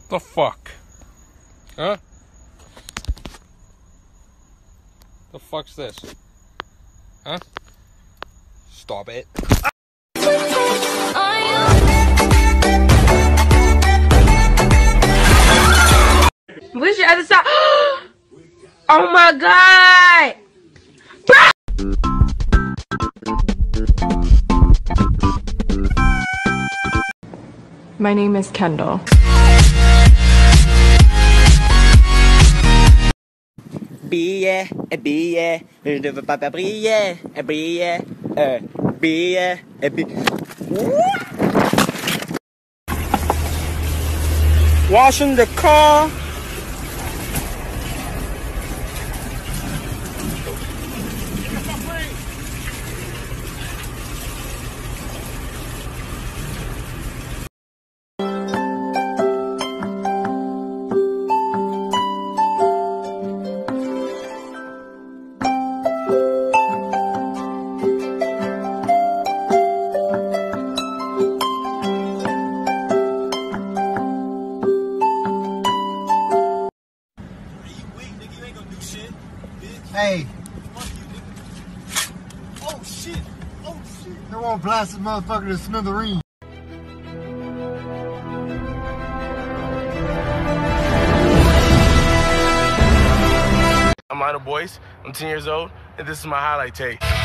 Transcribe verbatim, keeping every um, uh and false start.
The fuck? Huh? The fuck's this? Huh? Stop it. Where's your other side? Oh my god! My name is Kendall. Briller, briller, je veux pas briller, briller, euh, briller, washing the car. Hey. Oh shit. Oh shit. They won't blast this motherfucker to smithereens. I'm Lionel Boyce. I'm ten years old, and this is my highlight tape.